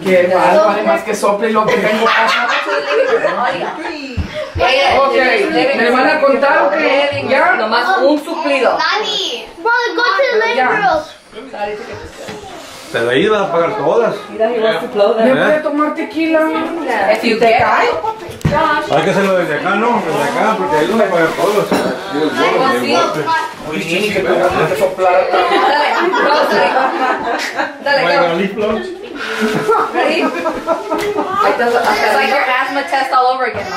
Qué mal, vale más que sople lo que tengo acá. Ok, ¿me van a contar o qué? ¿Ya? Nomás un suplido. Daddy, Molly, go to the living room. Pero ahí van a pagar todas. Mira, he wants to blow ¿Me them. puede tomar tequila? If you te cae, Hay que hacerlo desde acá, ¿no? Desde acá, porque ahí van a pagar todos. Uy, sí, que tengo que soplar. dale, Bueno, go. leaf blowers. Ready? It's like your asthma test all over again.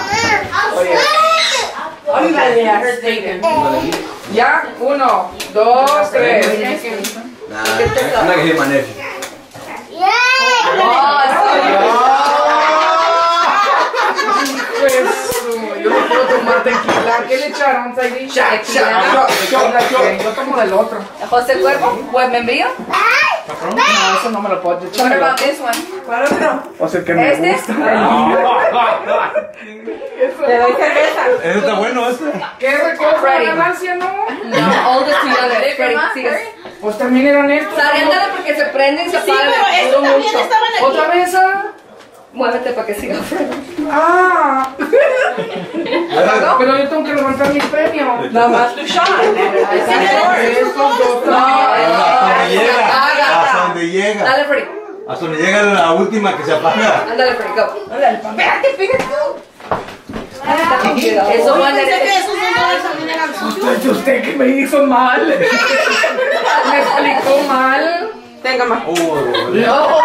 Ya, 1, 2, 3. I'm not gonna hit my nephew. Pues, yo no puedo tomar tequila. ¿Qué le echaron, Saidi? Yo tomo del otro. José Cuervo, buen membrillo. No, eso no me lo puedo What echar. about this one? ¿Cuál otro? O sea, el que me Este. gusta. Le doy cerveza. Ese está bueno, este. ¿Qué recojo Freddy. la ganancia, no? No, oldest to youngest. Freddy, sigues. Pues también eran estos. Sari, ándale porque se prenden y se Sí, apagan. pero estos Dudo también mucho. estaban aquí. ¿Otra vez? Muévete para que siga Freddy. Ah. Pero yo tengo que levantar mi premio. Nada más tu shot. Estos dos. Hasta donde llega. Haga. Hasta donde llega. Dale, Freddy. Hasta donde llega la última que se apaga. Ándale, Freddy, go. Espérate, fíjate. Eso no Pensé que es. esos $2 también eran suyos. Usted que me hizo mal. Me explicó mal. Tenga más. No.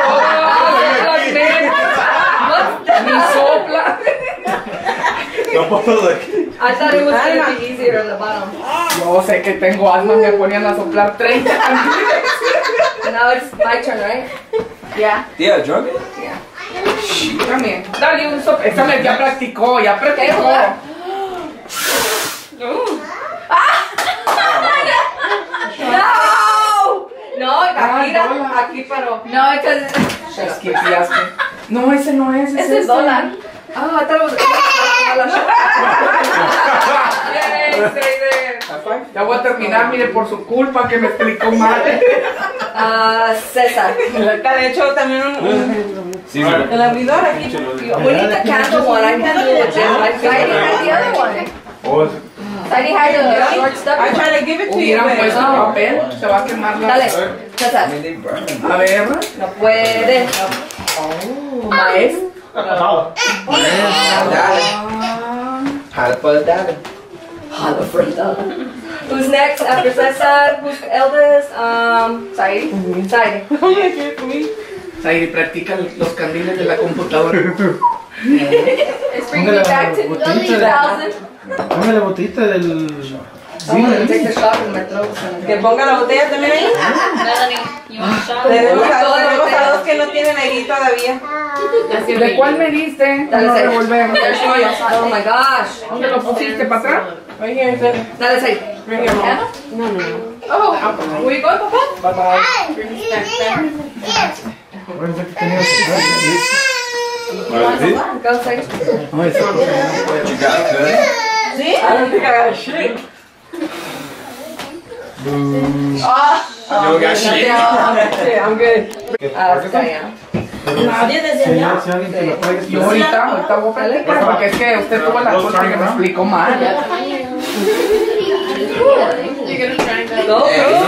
Ni sopla. No puedo de aquí. I thought it was going to be easier on the bottom. Yo sé que tengo asma, me ponían a soplar 30 candiles. Now it's my turn, right? Ya. Yeah, drunk? También. Dale un soplo. Esta me ya practicó, ya practicó. No! No, aquí, dólar. aquí, pero. No, because. Esquipiaste. No, ese no es. Ese es dólar. Ah, I thought it was. Ya voy a terminar, mire, por su culpa que me explicó mal. César. Te han hecho también un Sí, el abridor aquí. We need the candle one. I can't do it, Jim. I had the other one. Oh, Heidi had the short stuff. I try to give it to you, Hubieran but puesto papel, se va a quemar la. Dale, César. they burn. A ver. No puede. Oh, maestro. Hello, Frida. Who's next after César? Who's eldest? Saidi. Saidi. Saidi, practica los candiles de la computadora. It's bringing me back to 2000. Ponme la botellita del... I'm gonna take the shot in my throat. que ponga la botella también ahí. Melanie, you want a shot? Tenemos a dos que no tienen ahí todavía. ¿De cuál me diste? Dale, No Saidi. revolvemos. Oh my gosh. ¿Dónde lo pusiste? ¿Para atrás? Right here, sir. Dale, Saidi. Right here, Mom. Oh, where you going, Papa? Bye bye. Acuérdense que tenía que Go, Saidi. No, esa cosa no puedo. You got cut? See? I don't think I got shit. You got shit? Yeah, I'm good. Diana. Nadie desde Si allá. alguien te lo puede Yo ahorita voy a practicar porque es que usted tuvo la cosa que me explicó mal. Go.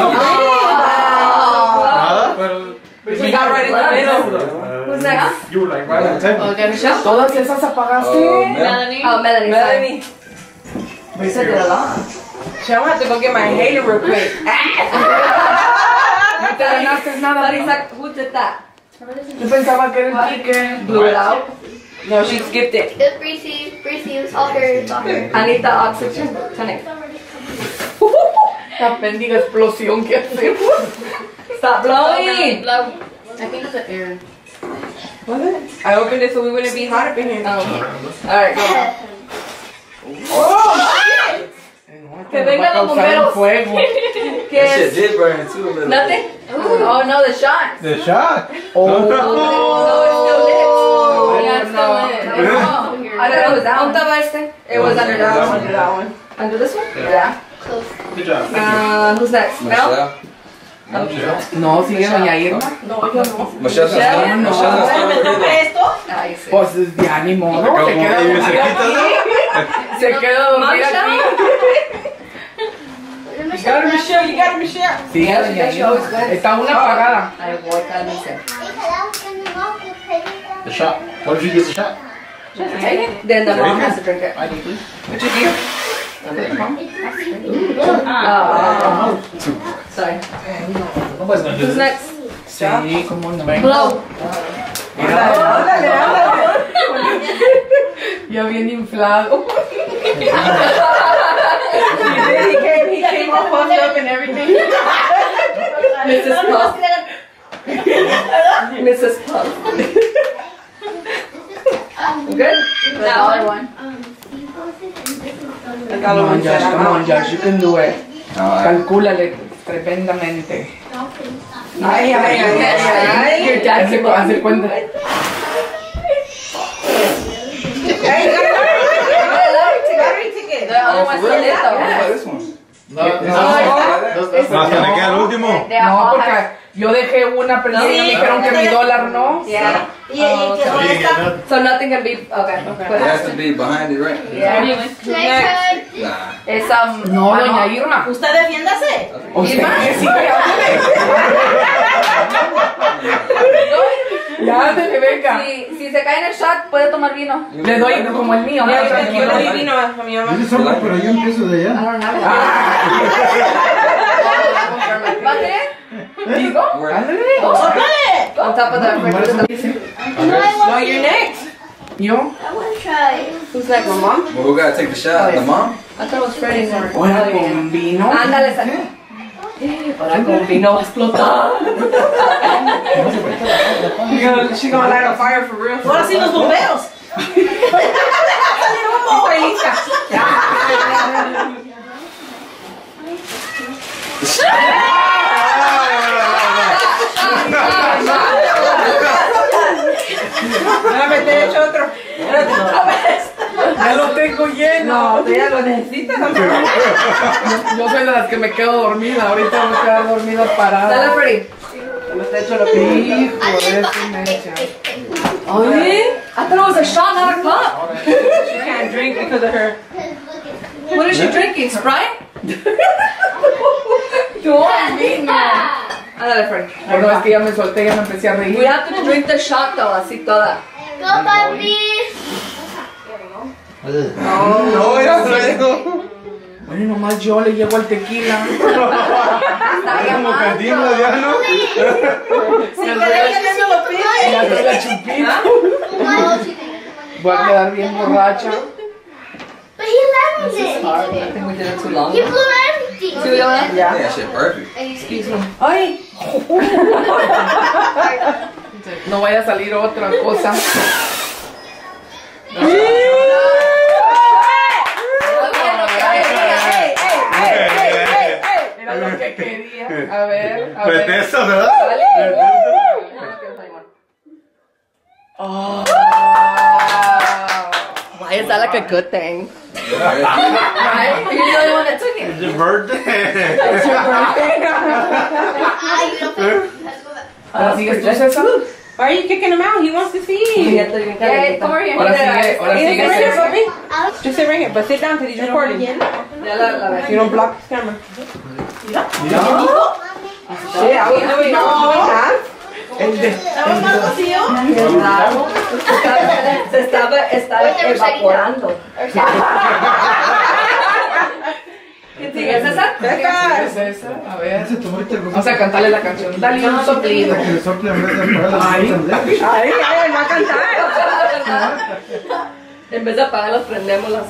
Nada, pero. We got right in the middle. Who's next? You were like right on the table. Todas esas apagaste. Melanie. Oh, Melanie. Melanie. We said it a lot. Shit, I'm gonna have to go get my inhaler real quick. No te ganaste nada. But Isaac, who did that? Yo pensaba que era el pique. Blew it out. No, she skipped it. It's Breezy, soccer. Anita oxygen tonic. La bendiga explosión que hace. Stop blowing. Blow. I think it's an air. Was it? I opened it so we wouldn't be hot up in here. Alright, go. Que vengan los bomberos. fuego. ¿Qué That shit es? did burn too a little. Nothing? Oh no, the shot. The shot. No, it's still lit. Yeah, it's still lit. Oh, I thought it was that one. ¿Dónde este? It was under that one. Under that one. Under this one? Yeah. Close. Good job. Who's next? Mel? Michelle? No, sigue doña Irma. No, yo no. Machado. ¿Me toca esto? Ay, sí. Pues ya ni modo, se queda dormida aquí. Se queda dormida aquí. You got it, Michelle. You got it, Michelle. Sigue doña Irma. Está una apagada. Ay, voy, cálmense. The shot. What if you get the shot? Then the mom has to drink it. What you give? Sorry. Nobody's gonna do Who's this. next? Sí, cómo no. Blow. Ándale. Ya bien inflado. He came all puffed up and everything. Mrs. Puff. Mrs. Puff. Good? That one. Come on, Josh, you can do it. Calcúlale tremendamente. Ay. Your dad came up. Hace cuenta. Lottery ticket. The other one's still lit though. This one. No, Hasta le queda el último. They No, all porque have. yo dejé una, pero ellos me dijeron que mi dólar no. Yeah. So nothing can be. Okay. It has to be behind it, right? Yeah. Next turn. Nah. It's No, doña Irma. Usted defiéndase. Usted que sí, ya, ándale, venga. Si se cae en el shot, puede tomar vino. Le doy como el mío. Yo le tranquilo. di vino a mi mamá. Yo solo, pero yo empiezo de I allá. don't know. ¿Va a querer? ¿Digo? Ándale. ¡Sóplale! On top of the No, I No, want you're next. ¿Yo? I want to try. Who's next, mamá? Well, who gotta take the shot? The mom? I thought it was Freddy's one. Ahora con vino. Ándale, sale. Ahora con vino va a explotar. She's gonna light a fire for real. Ahora sí los bomberos. Estoy lista. Déjame te he hecho otro. Ya lo tengo lleno. No, tú ya lo necesitas. Yo soy de las que me quedo dormida. Ahorita me quedo dormida Dale, parada. Freddy. No te he hecho lo que Hijo de su mecha. Oye, I thought it was a shot, not a cup. she can't drink because of her. What is she drinking? Sprite? Toma vino. Ándale, Freddy. Bueno, es que ya me solté, ya me empecé a We reír. have to drink the shot though, así toda. Go, Barbie. No, ya traigo. Bueno, nomás yo le llego al tequila. Como cantina ya, ¿no? Si querés que eso lo pide. Ya doy la chupita. No, she didn't. Voy a quedar bien borracha. But he lemons it. I think we did it too long. He blew everything. Sí, ¿verdad? Yeah, that shit perfect. Excuse me. Ay. No vaya a salir otra cosa. Era lo que quería. A ver, a ver. Pretexto, ¿verdad? Oh. Why is that like a good thing? Yeah. Right? You're the only one that took it. It's your birthday. You don't pay. Let's go back. Ahora sigues tú, César. Why are you kicking him out? He wants to see. Yeah, come over here. Ahora sigue, ahora Hey, sigue sit right here, César. puppy. Just sit right here, but sit down because he's recording. Ya la ves. You don't block his camera. Mommy. Shit, I was doing no. El de. ¿Estamos más vacío? Se estaba evaporando. ¿Quién sigue? ¿César? Sigue César. A ver. Ese tomate el Vamos a cantarle la canción. Dale un soplido. que le sople en vez de apagar las Ay. cosas. Ay, él va a cantar. En vez de apagarlas, prendémoslas.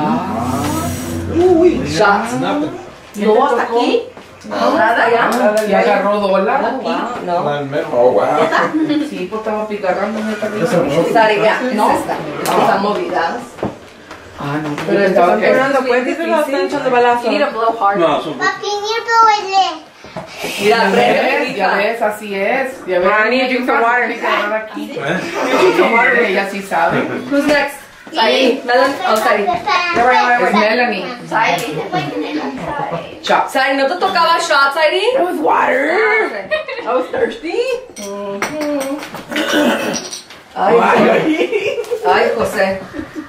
Uy, Shots. No, hasta aquí. Nada, ya. Y agarró dólar. Wow, no. Oh, wow. Sí, pues estaba picarrando. Sari, ya. No. Están movidas. Ah, no. Pero Pero estaba están que. Fernando, ¿puedes decirle a usted echando balazo? You need to blow hard. No, son Papi, you blow it. Mira, Ya Freddy, ves, ya ves, así es. Ya ves. I need to drink some water. Tiene que agarrar aquí. ¿Eh? Ella sí sabe. Who's next? Sari. Melon. Oh, Sari. Es Melanie. Sorry. Shot. Sadie, ¿no te tocaba shot, Sadie? It was water. Okay. I was thirsty. Ay, José.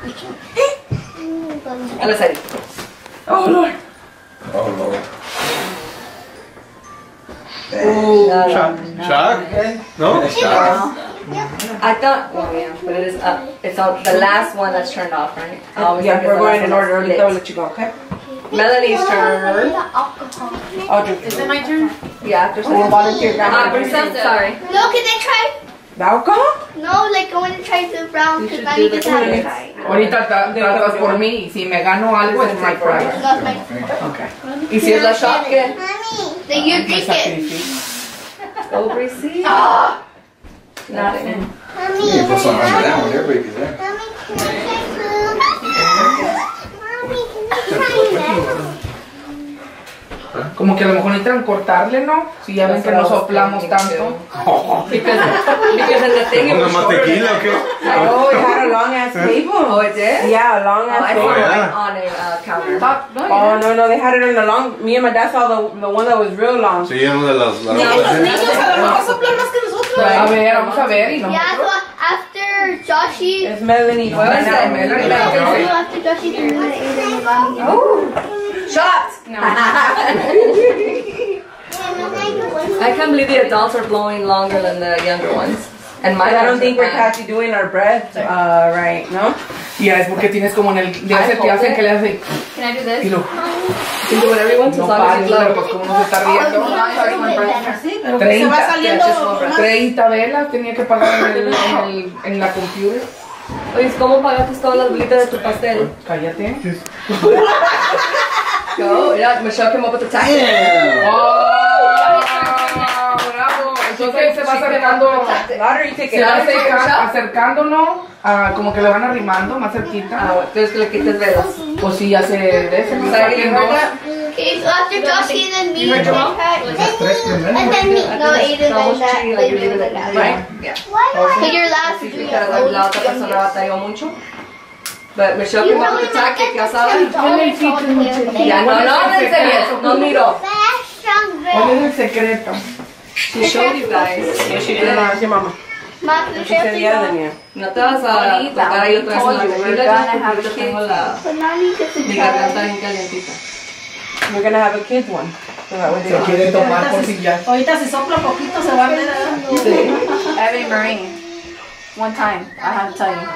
Dale, Sadie. Oh, Lord. Oh, Lord. Shock? No? I thought, well, yeah, but it is it's on the last one that's turned off, right? I always Yeah, think it's we're the last going in one order. that's Ahorita I'll lit. let you go, okay? Melanie's turn. Alcohol. I'll drink. Is it my turn? Yeah, after Oh, Sadie. volunteer. Grandma. Brisa, sorry. No, can I try? The alcohol? No, like I want to try the brown You because should I do need the to have twins. it try. Ahorita tratas por mí y si me gano algo es my prize. Not my. Okay. ¿Y si es la shot, qué? Then you Me drink it. sacrifico. Go, Brisa. Nothing. You put something under that one, everybody can there. Mommy, can I try food? Como que a lo mejor necesitan cortarle, ¿no? Si ya ven que no soplamos tanto. Because in the thing it ¿Una was shorter than mantequilla o qué? Oh, it had a long ass table. Oh, it did? Yeah, a long Oh, ass I table. saw it yeah. right on a counter. Oh, no, they had it in the long. Me and my dad saw the one that was real long. Sí, es una de las... Los niños a lo mejor soplan más que nosotros. A ver, vamos a ver. Y Yeah, so after Joshy. It's Melanie. What was that? Melanie. After Joshy, you're going to eat it. Oh, shot! No. I can't believe the adults are blowing longer than the younger ones. And my I don't think we're cat. catchy doing our breath right, no? ya es porque tienes como en el... Ya se te hacen que le hacen... Can I do this? Y lo... You can do whatever you want as No long as pares, you pero blow. pues como uno se está riendo. Sí, pero se va 30, saliendo más. 30 velas tenía que pagar en la computer. Oye, ¿cómo pagaste todas las bolitas de tu pastel? Cállate. Go. Yeah, Michelle came up with the tactic. ¡Oh! ¡Bravo! Entonces se va acercando... Lottery Se ticket. va acercándonos, como que le van arrimando más cerquita. Ah, bueno, entonces que le quites velas. Pues sí, ya se de ese me Sadie, you heard that? Okay, so after Joshy and then me, You heard your mom? and then me. No, Aiden No, like that. she, like, you leave it like that, right? Yeah. So your last Así three que la otra persona batalló mucho. But Michelle You came up really with the tactic, ya sabes. saben. Ya, no le enseñes, no miro. ¿Cuál es el secreto? She showed you guys. Yeah, she did. Ask your mama. She said the other than you. No te vas a tocar ahí otra vez en la comida, porque yo tengo mi garganta bien calientita. We're gonna have a kids one. So that way Se they quiere tomar por si ya. Ahorita si sopla poquito se va a ver. Evan Marie. One time, I have to tell you.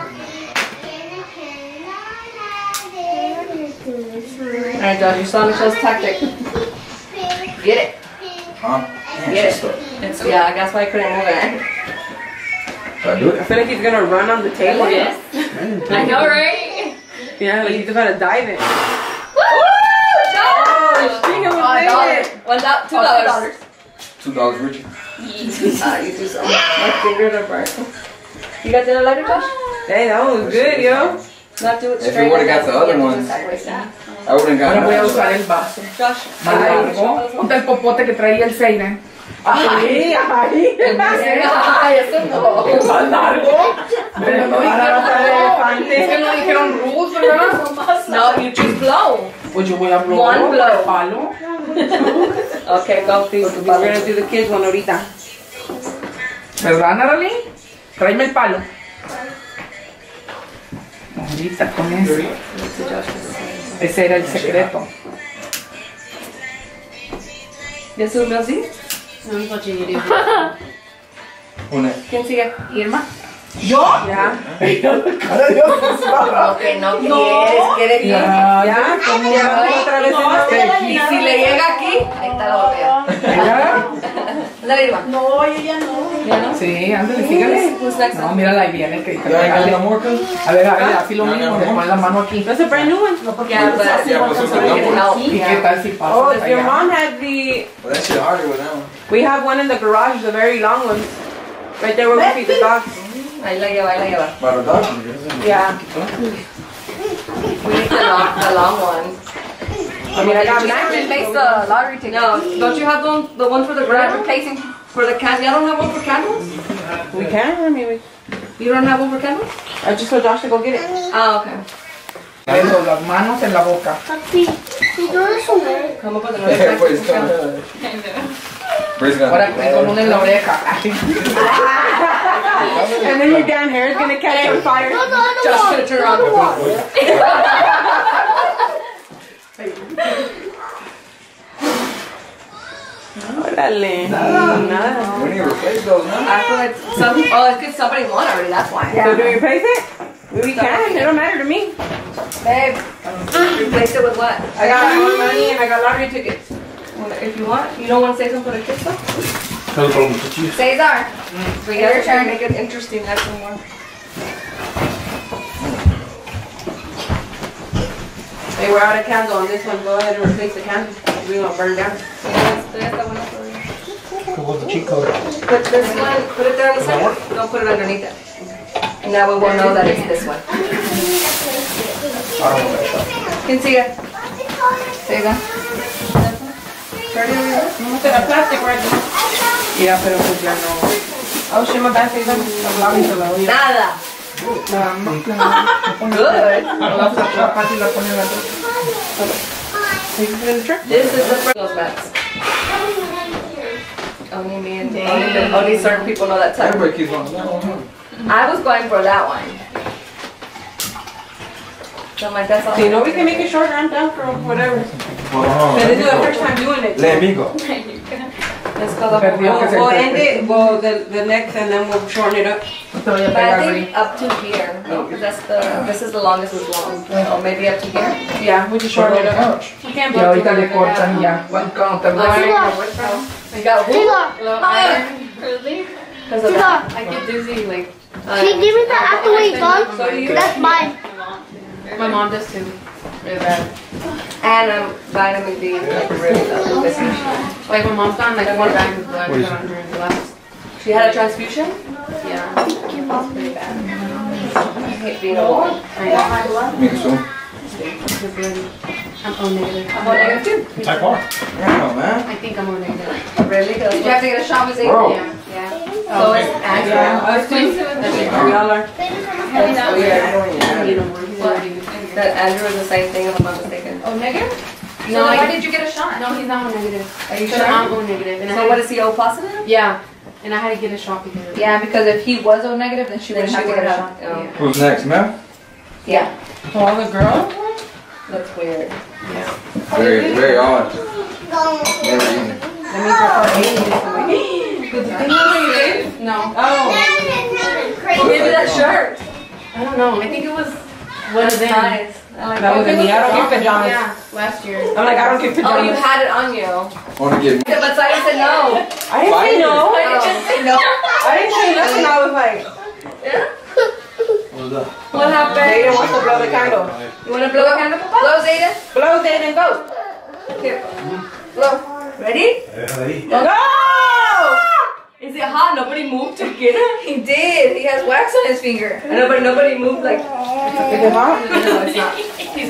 Alright, Josh, you saw Michelle's tactic. Get it. Huh? Get it. It's, yeah, that's why I couldn't move it. Should I do I it? feel like he's gonna run on the table. Yes. I know, right? Yeah, like he's just gonna dive it. Woo! She was $1. $2. $2 richer. You do something. My fingers are burnt. You got dinner lighter, Josh? Hey, that one was good, yo. Not do it If you straight. would've got the other You have to do it ones. sideways, yeah. I wouldn't got Ahora voy a none. usar el vaso. Josh. Más largo. Ponte el popote que traía el Seiden. Ay, ay. Ay, eso no. ¿Más largo? Pero no dijeron elefante. Es que no dijeron Ruth, ¿verdad? No, you choose blow. Pues yo voy a blow. One blow. Palo. Okay, go please. We're gonna do the kids one ahorita. ¿Verdad, Narali? Tráeme el palo. Ahorita con ese. Ese era el secreto. ¿Ya subió así? No, hijo chinguirio. ¿Quién sigue? Irma. ¿Yo? Ya. Ok, no quieres ir. Ya. Ya. Otra vez. Y si le llega aquí, ahí está la botella. ¿Ya? Dale, Irma. No, yo ya no. ¿Ya no? Sí, ándale, sígale. Who's next? No, mírala, ahí viene. Que You ain't got no more, cuz? a ver, así lo mismo. Le pones la mano aquí. That's a brand new one. Yeah, but Yeah, but something we can help. ¿Y qué tal si pasa? Oh, if your allá? mom had the, Well, that shit harder with that one. we have one in the garage, the very long one. Right there where we feed the dogs. Ahí la lleva, ahí la lleva. About a dog. Yeah. We need the long one. I mean, I got Diamond makes the lottery ticket. No, don't you have the one for the ground replacing for the candles? Y'all don't have one for candles? We can, I mean, You don't have one for candles? I just told Josh to go get it. Ah, okay. Eso, las manos en la boca. Papi, She's doing so weird. Come up with Yeah, another but it's practical coming. count. Bree's Ahora gonna. con una en la oreja. And then your damn hair is gonna catch on fire. No, no, I don't Just want. gonna turn around. Órale. Nada. We need to replace those, man. I feel like it's because somebody won already, that's why. So do we replace it? We can. It don't matter to me. Babe, replace it with what? I got my own money and I got lottery tickets. Well, if you want. You don't want to say something for the kids though? Solo para los muchachos. Cesar. We Your gotta try turn. to make it interesting, that's the more. Hey, we're out of candle on this one. Go ahead and replace the candle. We're gonna burn down. Como the cheat code. Put this one, put it there on the side. Don't put it underneath it. And that way we'll know that it's this one. Can see it. Cesar. Plastic right now. Yeah, pero pues ya no. Oh shit, my bad, Cesar. I'm vlogging so well. Nada. Good. Fácil la pone la otra. This is the first those mats. Only me and only certain people know that type. Everybody keeps on that one. I was going for that one. So I'm like, that's all. So you know we can make it shorter. I'm down for whatever. Oh, But this is the first time doing it. Let me go. Let's go the We'll end it, well, the next, and then we'll shorten it up. No te vaya a But I pegar, think up to here. No, because this is the longest we've gone. Or maybe up to here. Yeah, we just shorten it up. You can't Y ahorita le cortan y ya. One count. We got who? Really? Because of that. I get dizzy, like, Can you give me that after we're done? So do you. That's mine. my mom does too. Really bad. And vitamin D. Like really low. Like, my mom's gone, like, 4 bags of blood during the last. She had a transfusion? Yeah. Pretty bad. I hate being a woman. Me too. I'm O negative. I'm on negative too. Type R. Yeah, man. I think I'm O negative. Really? Did you have to get a shot with Zayden? Bro. Yeah. Yeah. So it's Andrew. Us too. Y'all are. That's weird. You know more. He's already. That Andrew is the same thing if I'm not mistaken. Oh, negative? No, So why like, did you get a shot? no, he's not O negative. Are you So sure? I'm O negative. And I So had what to- is he, O positive? Yeah. And I had to get a shot because of Yeah, because if he was O negative, then she Then wouldn't she have to would get a have. shot. Oh. Who's next, man? Yeah. All the girls? That's weird. Very, very odd. Never even. That means you're part 8. Did you know you did? No. Who gave you that shirt? I don't know. I think it was one of them. Nice. I like That was it. me. I don't give pajamas. Yeah, last year. I'm like, I don't give Oh, you pajamas. had it on you. Want to get me? Yeah, but Simon said no. I didn't say no. I didn't say no. I didn't say nothing. I was like, What happened? Zayden wants to blow the candle. You want to blow a candle, Papa? Blow, Zayden. Blow, Zayden, go. Here. Blow. Ready? Go! Is it hot? Nobody moved to get it? He did. He has wax on his finger. I know, but nobody moved like. Is it hot? No, it's not. He's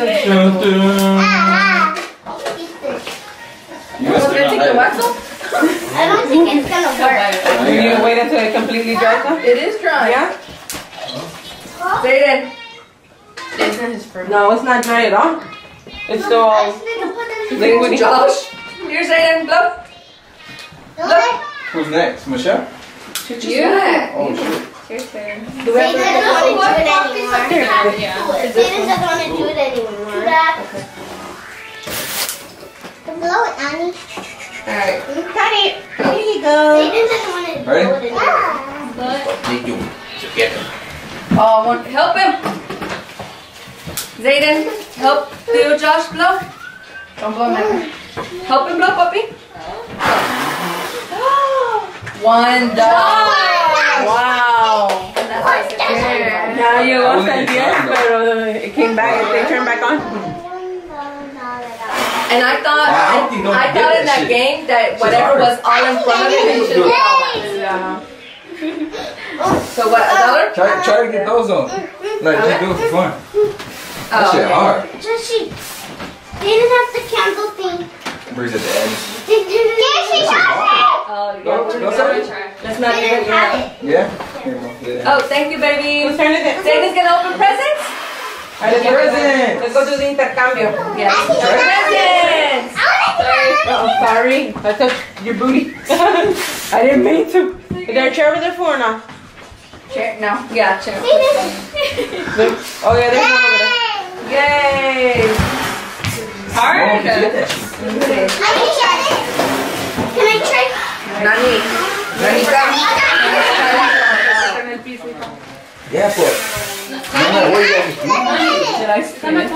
You You want to take the wax off? I don't think it's gonna work. You need to wait until it completely dries up? It is dry. Yeah? Zayden. It's not his first. No, it's not dry at all. It's still all liquidy. Josh. Here's Zayden. Blow. Who's next? Michelle? Yeah. Oh, shit. Your turn. They doesn't want to do it anymore. They doesn't want to do it anymore. Blow it, Annie. Alright. Cut it. Here you go. They doesn't want to do Ready? it anymore. They do. Together. Oh, help him. Zayden, help Theo Josh blow. Don't blow negative. Help him blow, puppy. One dog. Wow. There. Now you I lost wasn't that getting yes, but it came back. They turned back on. And I I hope you don't thought get in that that shit. game that whatever was all in front of it, you should be all right. Yeah. So what, $1? Try to get those on. Like, just do it for fun. That shit okay. hard. Just she didn't have the candle thing. Breeze at the end. Yeah, she has Oh, Go, yeah. go, sorry. Let's not it. do They didn't it have yet. it. Yeah? Here you go. Yeah. Oh, thank you, baby. Whose turn is it? Zayden's gonna open presents? Present. Let's go do the intercambio. Yes. Presents! Oh, sorry. I touched your booty. I didn't mean to. Is there a chair over there for or not? Chair? No. Yeah, chair. Look. Oh, yeah, there's one over there. Yay! Hard? Can I try? Nani. Nanita. Yeah, pues. No, where you going? Did I spin it?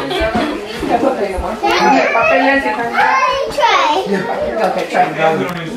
Try. Okay, try. Ya, pero no